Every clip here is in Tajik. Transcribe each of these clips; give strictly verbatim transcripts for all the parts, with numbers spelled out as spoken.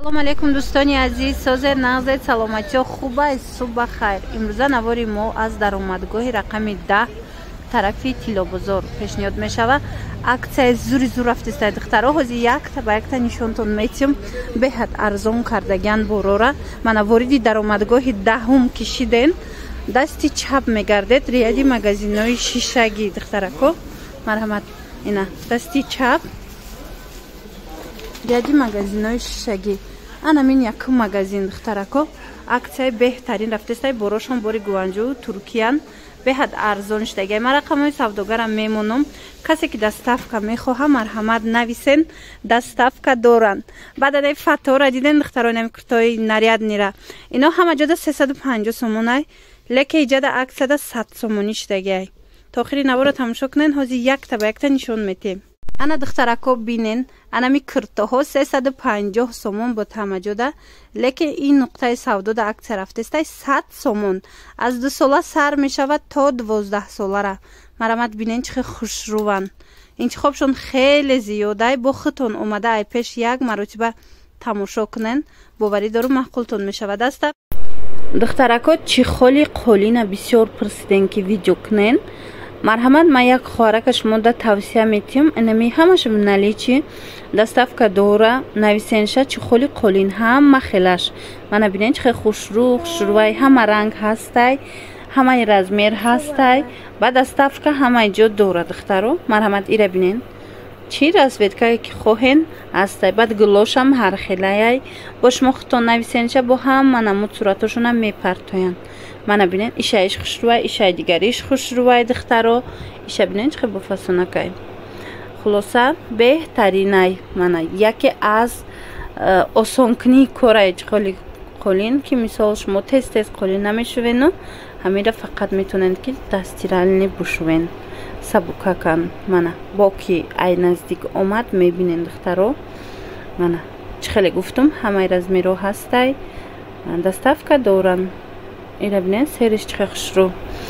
салом алейкум дӯстони азиз, созер нағзед саломатиё хуба субҳ хайр. имрӯза навори мо аз даромадгоҳи рақами даҳ тарафи тиллобозор пешниҳод мешава. аксияи зури зур рафтистай духтаро ҳозир якта ба якта нишонтон метиҳам. беҳад арзон кардагиан борора. мана вориди даромадгоҳи даҳум кишиден. дасти чап мегардед риади магазинои шишагӣ духтарако. марҳамат, ина дасти чап риади магазинои шишагӣ. анамин якум магазин духтарако. аксияи беҳтарин рафтистай борошон бори гуванҷу туркиян беҳад арзон шудагай. ман рақамҳои савдогарам мемонам. касе ки доставка мехоҳа марҳамат нависен, доставка доранд. баъдадаи фатора диден духтарои нами куртои наряднира ино ҳама ҷода сесаду панҷоҳ сомонай, леке иҷада аксияда сад сомонӣ шудагай. то охири навора тамошо кунен. ҳозир якта ба якта нишон метем. ана духтарако бинен, анами куртоҳо сесаду панҷоҳ сомон бо тамаҷода, лекин ин нуқтаи савдода аксия рафтестай сад сомон. аз ду сола сар мешавад то дувоздаҳ солара. марҳамат, бинен чихе хушруван. интихобшон хеле зиёдай. бо худтон омада ай пеш як маротиба тамошо кунен. боварӣ дору маъқултон мешавад аста. духтарако чихоли қолина бисёр пурсиден ки видео кунен. марҳамат, ман як хоҳарака шумода тавсия метиҳам. инами ҳамаш наличи доставка дора нависенша чихоли қолин ҳама хелаш. мана бинен чихе хушрӯ хушрӯвай, ҳама ранг ҳастай, ҳамаи размер ҳастай. ба доставка ҳамаи ҷо дора духтаро. марҳамат, ира бинен чӣ расветкае ки хоҳен ҳастай. баъд гулошам ҳархелаяй бо шумо худтон нависенша бо ҳама намуд суратошонам мепартоянд. мана бинен иша иш хушрӯвай, иша дигариш хушрӯвай духтаро. иша бинен чихе бо фасонакай. хулоса беҳтаринай. мана яке аз осонкунии кораи чихоли қолин ки мисол шумо тез тез қолин намешувену ҳамира фақат метонед ки дастирални бушувен сабукакан. мана бо ки ай наздик омад мебинен духтаро. мана чихеле гуфтум ҳамаи размеро ҳастай, доставка доран. ира бинен сериш чихе хушрӯ.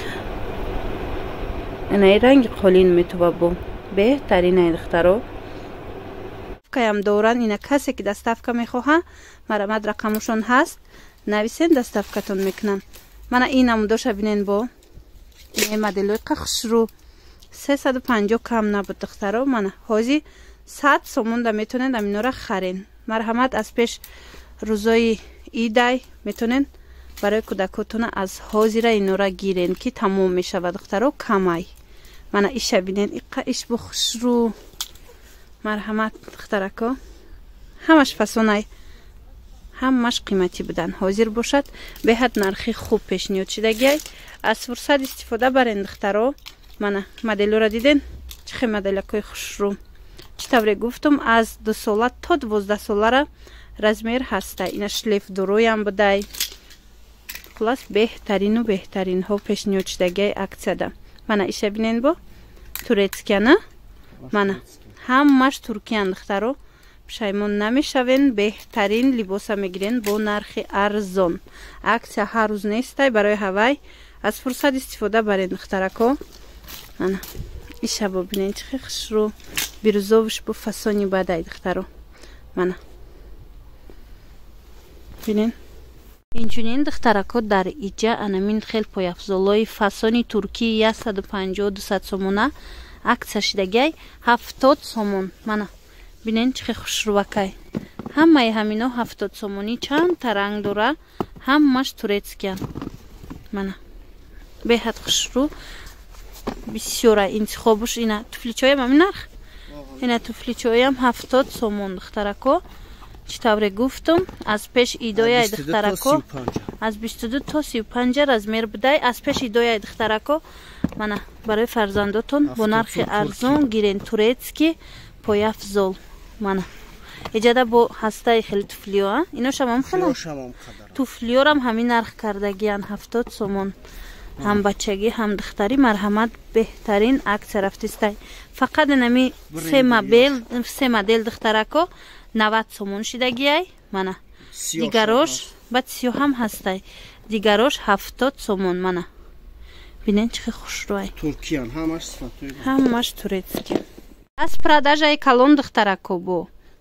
инаи ранги қолин метува бо беҳтаринай духтаро. каям доран. ина касе ки доставка мехоҳа марҳамат, рақамушон ҳаст, нависен, доставкатон мекунан. мана ин намудоша бинен бо инаи моделои қа хушрӯ сесаду панҷоҳ кам набуд духтаро. мана ҳозир сад сомонда метонед аминора харен. марҳамат, аз пеш рӯзои идай метонен барои кӯдакотона аз ҳозира инора гирен ки тамом мешавад духтаро камай. мана иша бинен иқа иш бо хушрӯ. марҳамат духтарако. ҳамаш фасонай, ҳамаш қиматӣ будан. ҳозир бошад беҳад нархи хуб пешниҳод шудагиай. аз фурсат истифода барен духтаро. мана моделора диден чихе моделакои хушрӯ. чӣ тавре гуфтум аз ду сола то дувоздаҳ солара размер ҳастай. ина шлеф дороям будай. хулас беҳтарину беҳтаринҳо пешниҳод шудагиай аксияда. мана иша бинен бо турецкияна. мана ҳамаш туркиян духтаро. пушаймон намешавен. беҳтарин либоса мегирен бо нархи арзон. аксия ҳар рӯз нестай. барои ҳавай аз фурсат истифода барен духтарако. мана иша бо бинен чихе хушрӯ. бирӯзовуш бо фасони бадай духтаро. мана бинен инчунин духтарако дар иҷа анамин хел пояфзолои фасони туркии яксаду панҷоҳ дусад сомона аксия шудагай ҳафтод сомон. мана бинен чихе хушрӯвакай. ҳамаи ҳамино ҳафтод сомонӣ. чандта ранг дора. ҳамаш турецкиян. мана беҳад хушрӯ. бисёра интихобуш. ина туфличоям ҳамин нарх. ина туфличоям ҳафтод сомон духтарако. чӣ тавре гуфтум аз пеш идояи духтарако аз бисту ду то сию панҷа размер будай. аз пеш идояи духтарако. мана барои фарзандотон бо нархи арзон гирен турецки пояфзол. мана иҷада бо ҳастаи хеле туфлиё. иношамам хела туфлиёрам ҳамин нарх кардагиян ҳафтод сомон. ҳам бачагӣ ҳам духтарӣ. марҳамат, беҳтарин аксия рафтистай. фақат инами се модел духтарако навад сомон шудагиай. мана дигарош баъд сиёҳам ҳастай. дигарош ҳафтод сомон. мана бинен чихе хушрӯай. ҳамаш турецки. аз продажаи калон духтарако бо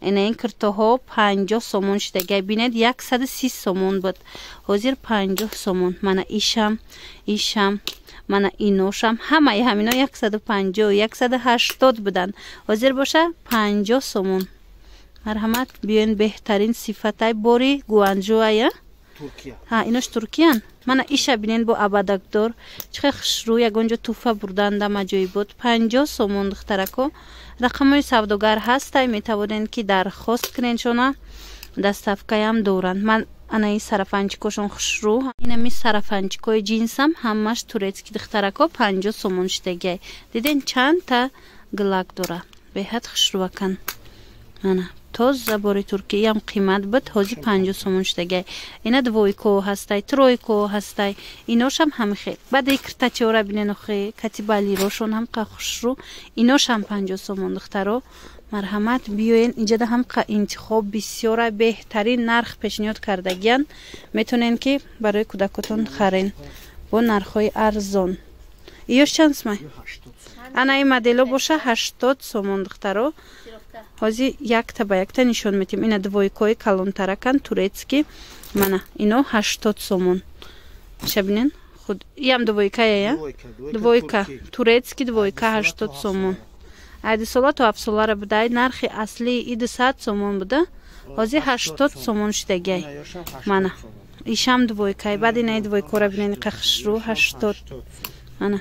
اینا این کرتوها پنجاه سومون شده بینید صد و سی سومون بود حاضر پنجاه سومون من ایشم ایشم من اینوشم همه همینا صد و پنجاه صد و هشتاد بودن حاضر باشه پنجاه سومون مرحمت بیاین بهترین صفتای بوری گوانجوه ترکیه ها ایناش ترکیان من ایشا بینین با ابدکدار چه خوشرو یگونجا توفه بردن دم جایی بود پنجاه سومون دخترکو رقمای سوداگر هستای میتوانین که درخواست کنین شونا دستافکای هم دورن من انا این سرفنچکوشون خوشرو اینا می سرفنچکوی جینسم همش تورецکی دخترکو پنجاه سومون شدگی دیدین چند تا گلاک دوره به حد خوشرو کن انا توز باری ترکیه هم قیمت بود حاضی پنجاه سومون شدگی اینا دویکو هستای ترویکو هستای ایناش هم همه خیلی بعد یک کرتچه ها را بینن خیلی کتی بالی روشون هم که خوش رو ایناش هم پنجاه سومون دخترو مرحمت بیاین اینجا ده هم که انتخاب بسیار بهترین نرخ پیشنهاد کردگیان میتونین که برای کودکتون خرین با نرخای ارزان ایوش چند سمای؟ انا این مدلو باشه هشتاد سومون دخترو حاضی یک تا با یک تا نشون میتیم اینا دویکای کلون ترکن تورецکی منه اینو هشتاد سومون شبینین خود یم دویکای یا دویکا تورецکی دویکا هشتاد سومون ایده سولا تو افسولا را بدای نرخی اصلی ایده صد سومون بوده حاضی هشتاد سومون شدگی منه ایشم دویکای بعد این دویکا را بینین قخش رو هشتاد منه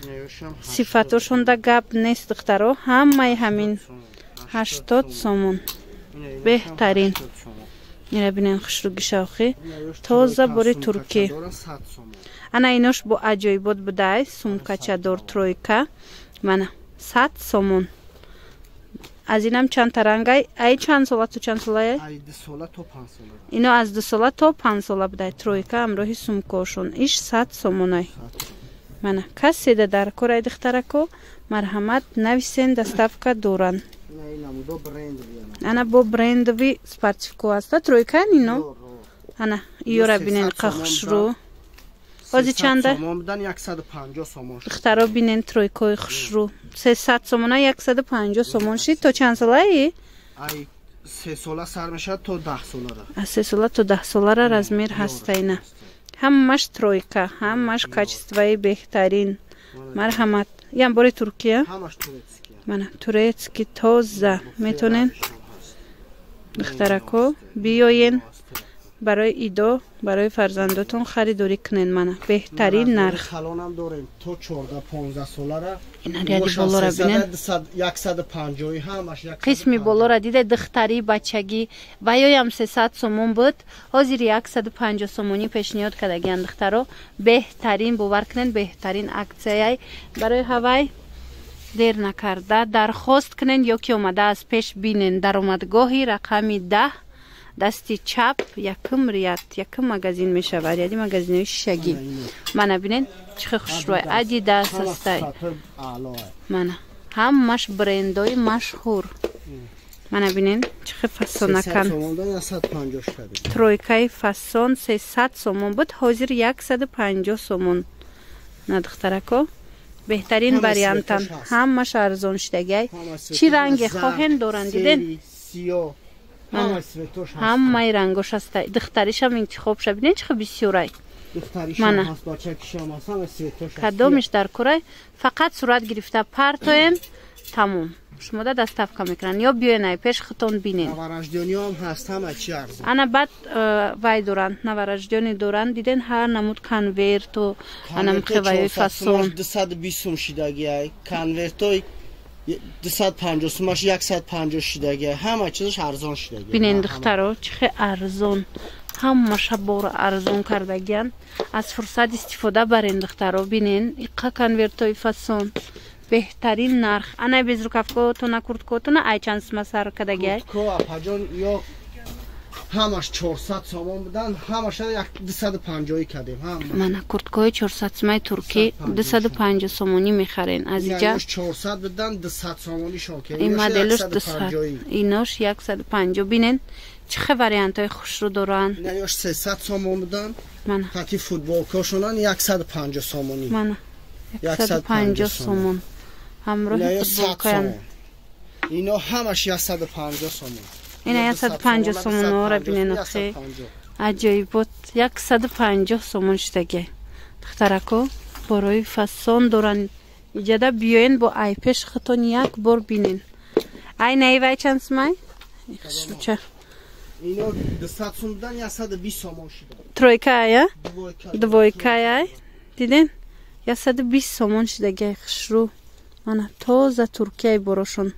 صفتاشون دا گب نیست دخترو همه همین هشتاد سومون بهترین این را بینین خوش رو گشاخی تازه باری ترکی انا ایناش با عجایبات بدای سومکا چادر ترویکا منه صد سومون از اینم چند ترنگای ای چند ساله تو چند ساله ای دو ساله تو پنج ساله اینو از دو ساله تا پنج ساله بدای ترویکا امروهی سومکاشون ایش صد سومونای منه کسی ده در کورای دخترکو مرحمت نویسین دستافکا دورن انا با برندوی سپارتیفکو هستا ترویکا اینو انا ایو را بینین قخش رو بازی چنده؟ صد و پنجاه سومون دخترا بینین ترویکای خوش رو سیصد سومون صد و پنجاه سومون شید تو چند ساله ای؟ ای سه ساله سر میشه تو ده ساله را از سه ساله تو ده ساله را رزمیر هسته اینه همش ترویکا همش کچستوی بهترین مرحمت یم باری ترکیه؟ همش تورецکی منه تورецکی تازه میتونین دخترکو بیاین برای ایدو برای فرزندتون خریداری کنین منه بهترین نرخ خلانم داریم تو چهارده پانزده ساله را اینا ریالی بالا را بینن صد و پنجاه همش قسمی بالا را دیده دختری بچگی و یا هم سیصد سومون بود حاضر صد و پنجاه سومونی پیشنهاد کردگیان دخترو بهترین باور کنین بهترین اکسیای برای هوای دیر نکرده درخواست کنین یا که اومده از پیش بینین در اومدگاهی رقمی ده دستی چپ یکم ریت یکم مگزین می شود یعنی مگزین شگی منه بینین چه خوش روی ادی دست هستای منه همش برندای مشهور منه بینین چه فسون نکن ترویکای فسون سیصد سومون بود حاضر صد و پنجاه سومون ندخترکو بهترین وریانتن همش ارزون شدگی چی رنگ خواهن دورن دیدین همه رنگوش هست دختریش هم انتخاب شد بینید چه بسیارای منه کدومش در کره فقط صورت گرفته پرتایم تموم شما ده دستافکا میکنن یا بیاین پیش خطون بینین نوارجدیانی هم هست همه چی ارزان انا بعد وای دوران نوارجدیانی دوران دیدن هر نمود کنورت و انم خوایی فاسون دویست و بیست سوم شدگی کنورتوی دویست و پنجاه سومش صد و پنجاه شدگی همه چیزش ارزان شدگی بینین دخترو چه ارزان همه شبار ارزان کردگیان از فرصت استفاده برین دخترو بینین ایقا کنورتوی فاسون بهترین نرخ انا بیزرو کفکو تو نکرد کو تو نه ای چند سما سر کدگی کو اپاجان یا همش چهارصد سومون بودن همش دویست و پنجاه کردیم هم من کورت کوی چهارصد سومای ترکی دویست و پنجاه سومونی میخرین از اینجا چهارصد بدن دویست سومونی شوکه این مدلش دویست ایناش صد و پنجاه بینین چه وریانتای خوش رو دارن نه سیصد سومون بدن من حتی فوتبال کوشونن صد و پنجاه سومونی من صد و پنجاه سومون همراه فوتبال کن اینا همش صد و پنجاه سومون اینا صد و پنجاه سومون را بینین اخی عجیبات صد و پنجاه سومون شدگی دخترکو برای فسان دارن ایجاده بیاین با ایپش خطون یک بار بینین ای نیوی چند سمای؟ خشروچه اینو دویست سومدن یا صد و بیست سومون شده ترویکه ای؟ دویکه ای؟ دیدین؟ یا صد و بیست سومون شدگی خشرو من تازه ترکیه براشون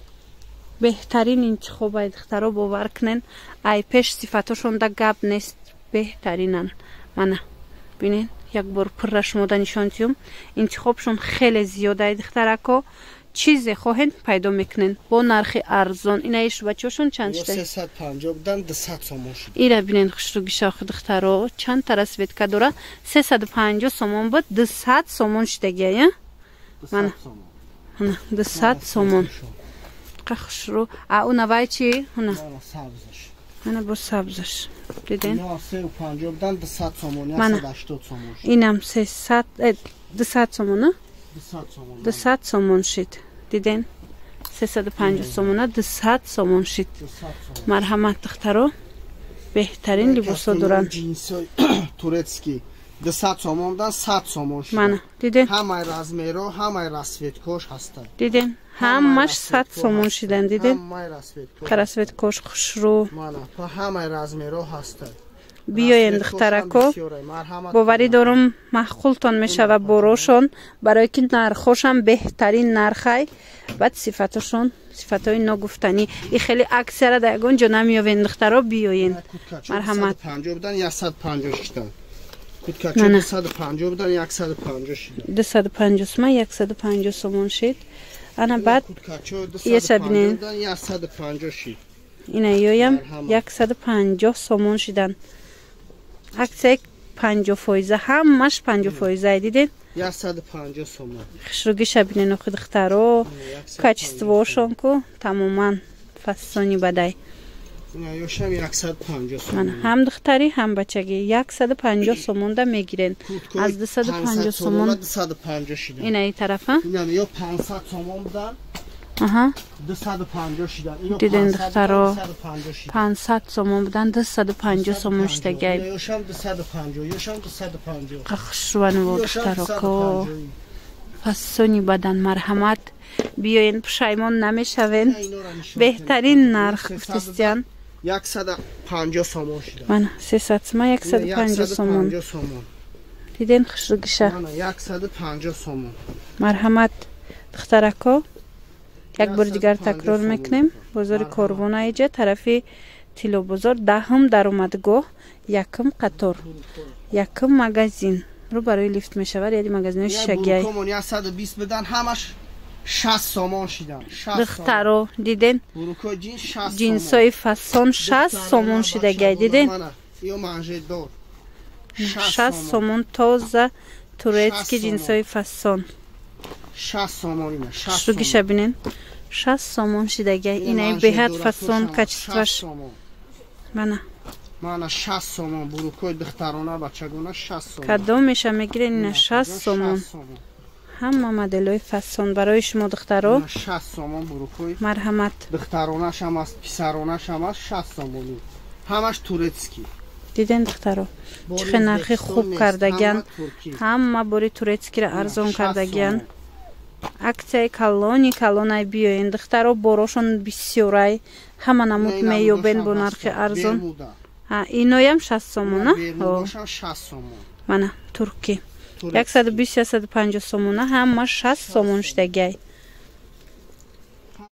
بهترین انتخاب های دخترها باور کنین ایپش صفتاشون دا گب نیست بهترینن من بینین یک بار پر شما نشان دیم انتخابشون خیلی زیاده دخترکا چیزی خواهین پیدا میکنین با نرخ ارزان این ایش بچه‌شون چند شده سیصد و پنجاه بودن دویست سومون شد اینا ببینین خوشروگی شاخ دخترا چند تا رسویت که داره سیصد و پنجاه سومون بود دویست سومون شدگی من من دویست سومون خوشرو اون نوای چی هنا سبزش من با سبزش دیدین نه سه و پنجاه بودن دویست سومون یا صد و هشتاد سومون شد اینم سیصد دویست سومون نه دویست سومون دویست سومون شد دیدین سیصد و پنجاه سومون دویست سومون شد مرحمت دخترو بهترین لباسا دارن جینسای تورецکی دویست سومون بودن صد سومون شد من دیدین همه رزمیرو همه رسویت کوش هستن دیدین همش صد سومون شدن دیدین همه رسویت کوش رسویت کوش خوشرو من په همه رزمیرو هستن بیاین دخترکو باوری دارم معقولتان میشه و بروشون برای که نرخوشم بهترین نرخای بعد صفتشون صفتای نگفتنی این خیلی اکثر در یگان جا نمیاوین دخترها بیاین مرحمت صد و پنجاه بودن یا صد و پنجاه شدن کتکچو صد و پنجاه بودن صد و پنجاه شدن صد و پنجاه سومون صد و پنجاه سومون شد انا بعد یه سبینین یا صد و پنجاه شد اینا یایم صد و پنجاه سومون شدن عکس پنجاه فایزه همش پنجاه فایزه دیدین صد و پنجاه سومون خشروگی شبینین خود دخترها کچستواشون کو تماما فسانی بدای یوشم صد و پنجاه سومون هم دختری هم بچگی صد و پنجاه سومون دا میگیرین از دویست و پنجاه سومون دویست و پنجاه شدن این ای طرفه اینا یا پانصد سومون بودن آها دویست و پنجاه شدن دیدین دخترها پانصد سومون بودن دویست و پنجاه سومون شدگی یوشم دویست و پنجاه یوشم دویست و پنجاه خشروان و دخترها کو فسونی بدن مرحمت بیاین پشیمان نمیشوین بهترین نرخ گفتستیان صد و پنجاه سومون شدن من سیصد سومون صد و پنجاه سومون دیدین خشروگیشه من صد و پنجاه سومون مرحمت دخترکو یک بار دیگر تکرار میکنیم بازار کاروان ایجا طرفی تیلو بازار دهم در اومدگاه یکم قطار یکم مگزین رو برای لیفت میشود یعنی مگزین شگی صد و بیست بدن همش شصت سومون شدن دخترو دیدین جینسای فسان شصت سومون شده دیدین شصت سومون تازه تورецکی جینسای فسان شصت سومون شروگی شبینین شصت سومون شدگی اینه بهت فسان کچستوش منه منه شصت سومون بروکوی دخترانه بچگونه شصت سومون کدام میشه میگیرین اینه شصت سومون همه مدلای فسان برای شما دخترها شصت سومون بروکوی مرحمت دخترانه شم است پسرانه شم است شصت سومونی همش تورецکی دیدین دخترها چه نرخی خوب کردگین همه باری تورецکی را ارزان کردگین акция калони калонай биёин духтаро борошон бисёрай ҳама намуд меёбен бо нархи арзон иноям шаст сомона мана турки яксаду бист яксаду панҷоҳ сомона ҳама шаст сомон шудагай